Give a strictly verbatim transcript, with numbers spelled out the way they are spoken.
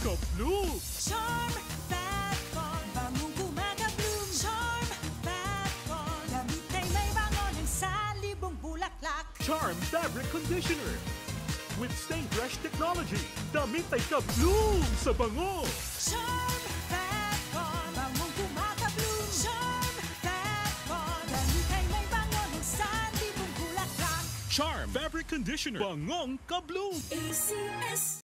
Ka-bloom! Charm Fabcon, bangong gumagabloom. Charm Fabcon, damit ay may bango ng salibong bulaklak. Charm Fabric Conditioner with Stain Fresh Technology. Damit ay ka-bloom sa bango! Charm Fabcon, bangong gumagabloom. Charm Fabcon, damit ay may bango ng salibong bulaklak. Charm Fabric Conditioner. Bangong ka-bloom! A C S